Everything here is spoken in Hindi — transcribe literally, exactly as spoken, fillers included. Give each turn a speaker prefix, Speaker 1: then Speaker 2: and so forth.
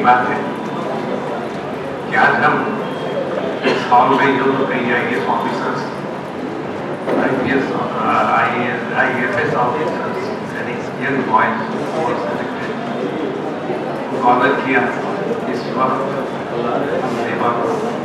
Speaker 1: बात है कि आज हम इस हॉल में जो कई I A S officers, I P S, I F S officers and young boys selected order किया इस वक्त सेवा को